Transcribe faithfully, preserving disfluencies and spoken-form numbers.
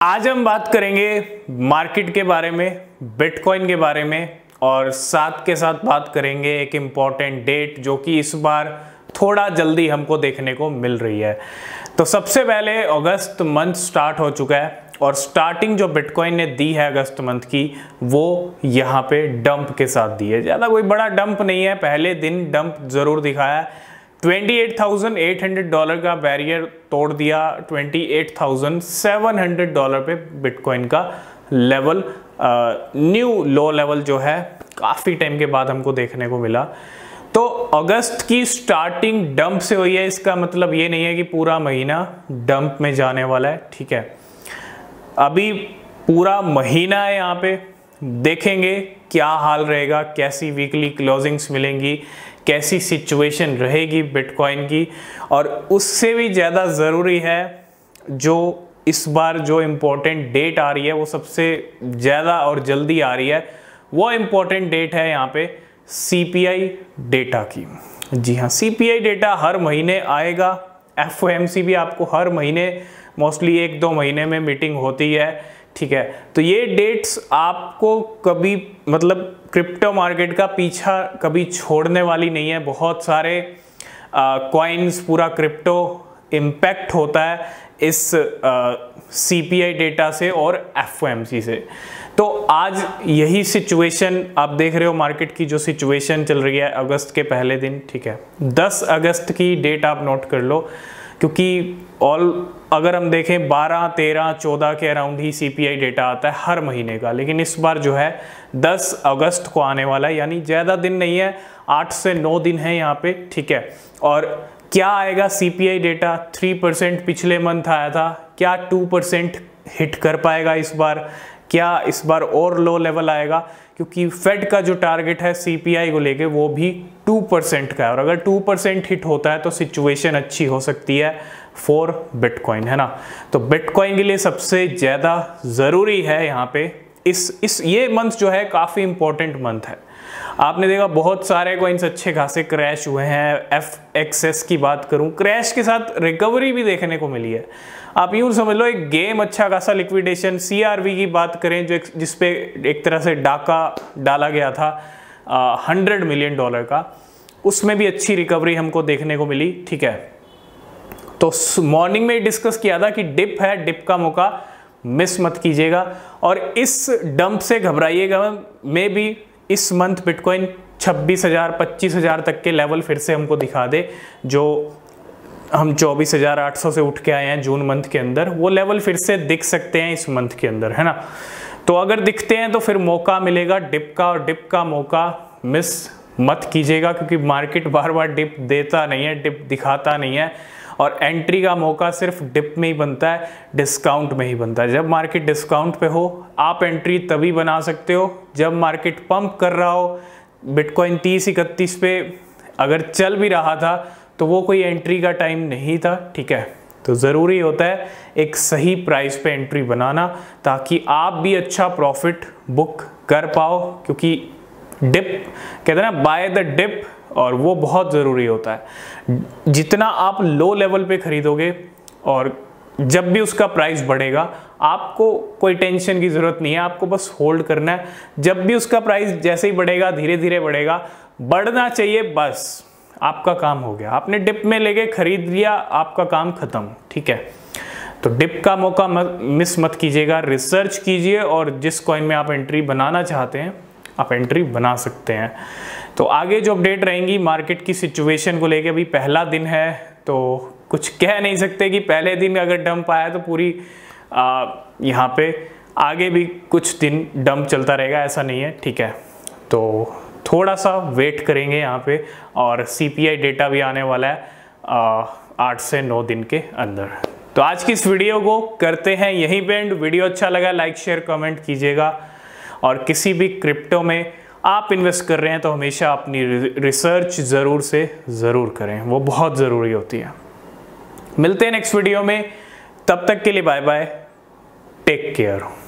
आज हम बात करेंगे मार्केट के बारे में, बिटकॉइन के बारे में, और साथ के साथ बात करेंगे एक इम्पॉर्टेंट डेट जो कि इस बार थोड़ा जल्दी हमको देखने को मिल रही है। तो सबसे पहले अगस्त मंथ स्टार्ट हो चुका है और स्टार्टिंग जो बिटकॉइन ने दी है अगस्त मंथ की वो यहाँ पे डंप के साथ दी है। ज़्यादा कोई बड़ा डंप नहीं है, पहले दिन डंप ज़रूर दिखाया। अट्ठाईस हज़ार आठ सौ डॉलर का बैरियर तोड़ दिया, अट्ठाईस हज़ार सात सौ डॉलर पे बिटकॉइन का लेवल, न्यू लो लेवल जो है काफ़ी टाइम के बाद हमको देखने को मिला। तो अगस्त की स्टार्टिंग डंप से हुई है, इसका मतलब ये नहीं है कि पूरा महीना डंप में जाने वाला है। ठीक है, अभी पूरा महीना है, यहाँ पे देखेंगे क्या हाल रहेगा, कैसी वीकली क्लोजिंग्स मिलेंगी, कैसी सिचुएशन रहेगी बिटकॉइन की। और उससे भी ज़्यादा ज़रूरी है जो इस बार जो इम्पोर्टेंट डेट आ रही है वो सबसे ज़्यादा और जल्दी आ रही है, वो इम्पोर्टेंट डेट है यहाँ पे सी पी आई डेटा की। जी हाँ, सी पी आई डेटा हर महीने आएगा। एफ ओ एम सी भी आपको हर महीने मोस्टली एक दो महीने में मीटिंग होती है। ठीक है, तो ये डेट्स आपको कभी मतलब क्रिप्टो मार्केट का पीछा कभी छोड़ने वाली नहीं है। बहुत सारे कॉइन्स, पूरा क्रिप्टो इम्पैक्ट होता है इस सी पी आई डेटा से और एफ ओ एम सी से। तो आज यही सिचुएशन आप देख रहे हो, मार्केट की जो सिचुएशन चल रही है अगस्त के पहले दिन। ठीक है, दस अगस्त की डेट आप नोट कर लो, क्योंकि ऑल अगर हम देखें बारह, तेरह, चौदह के अराउंड ही सी पी आई डेटा आता है हर महीने का, लेकिन इस बार जो है दस अगस्त को आने वाला है, यानी ज़्यादा दिन नहीं है, आठ से नौ दिन है यहाँ पे। ठीक है, और क्या आएगा C P I data? Three percent पिछले मंथ आया था, क्या टू परसेंट हिट कर पाएगा इस बार? क्या इस बार और लो लेवल आएगा? क्योंकि फेड का जो टारगेट है सी पी आई को लेके वो भी टू परसेंट का है, और अगर टू परसेंट हिट होता है तो सिचुएशन अच्छी हो सकती है फॉर बिटकॉइन, है ना। तो बिटकॉइन के लिए सबसे ज़्यादा ज़रूरी है यहाँ पे इस इस ये मंथ जो है काफ़ी इंपॉर्टेंट मंथ है। आपने देखा बहुत सारे कॉइन्स अच्छे खासे क्रैश हुए हैं। एफ एक्स एस की बात करूं, क्रैश के साथ रिकवरी भी देखने को मिली है। आप यूँ समझ लो एक गेम अच्छा खासा लिक्विडेशन। सी आर वी की बात करें जो जिसपे एक तरह से डाका डाला गया था हंड्रेड मिलियन डॉलर का, उसमें भी अच्छी रिकवरी हमको देखने को मिली। ठीक है, तो मॉर्निंग में डिस्कस किया था कि डिप है, डिप का मौका मिस मत कीजिएगा और इस डंप से घबराइएगा। मे बी इस मंथ बिटकॉइन छब्बीस हज़ार पच्चीस हज़ार तक के लेवल फिर से हमको दिखा दे, जो हम चौबीस हज़ार आठ सौ से उठ के आए हैं जून मंथ के अंदर, वो लेवल फिर से दिख सकते हैं इस मंथ के अंदर, है ना। तो अगर दिखते हैं तो फिर मौका मिलेगा डिप का, और डिप का मौका मिस मत कीजिएगा, क्योंकि मार्केट बार बार डिप देता नहीं है, डिप दिखाता नहीं है, और एंट्री का मौका सिर्फ डिप में ही बनता है, डिस्काउंट में ही बनता है। जब मार्केट डिस्काउंट पे हो आप एंट्री तभी बना सकते हो जब मार्केट पंप कर रहा हो। बिटकॉइन तीस इकतीस पे अगर चल भी रहा था तो वो कोई एंट्री का टाइम नहीं था। ठीक है, तो ज़रूरी होता है एक सही प्राइस पे एंट्री बनाना, ताकि आप भी अच्छा प्रॉफिट बुक कर पाओ, क्योंकि डिप कहते हैं ना, बाय द डिप, और वो बहुत ज़रूरी होता है। जितना आप लो लेवल पे खरीदोगे और जब भी उसका प्राइस बढ़ेगा आपको कोई टेंशन की ज़रूरत नहीं है, आपको बस होल्ड करना है। जब भी उसका प्राइस जैसे ही बढ़ेगा, धीरे धीरे बढ़ेगा, बढ़ना चाहिए, बस आपका काम हो गया। आपने डिप में लेके खरीद लिया, आपका काम ख़त्म। ठीक है, तो डिप का मौका मत, मिस मत कीजिएगा, रिसर्च कीजिए, और जिस कॉइन में आप एंट्री बनाना चाहते हैं आप एंट्री बना सकते हैं। तो आगे जो अपडेट रहेंगी मार्केट की सिचुएशन को लेके, अभी पहला दिन है तो कुछ कह नहीं सकते कि पहले दिन अगर डंप आया तो पूरी यहाँ पे आगे भी कुछ दिन डंप चलता रहेगा, ऐसा नहीं है। ठीक है, तो थोड़ा सा वेट करेंगे यहाँ पे, और सी पी आई डेटा भी आने वाला है आठ से नौ दिन के अंदर। तो आज की इस वीडियो को करते हैं यहीं पे एंड। वीडियो अच्छा लगा लाइक शेयर कमेंट कीजिएगा, और किसी भी क्रिप्टो में आप इन्वेस्ट कर रहे हैं तो हमेशा अपनी रिसर्च ज़रूर से ज़रूर करें, वो बहुत ज़रूरी होती है। मिलते हैं नेक्स्ट वीडियो में, तब तक के लिए बाय बाय, टेक केयर।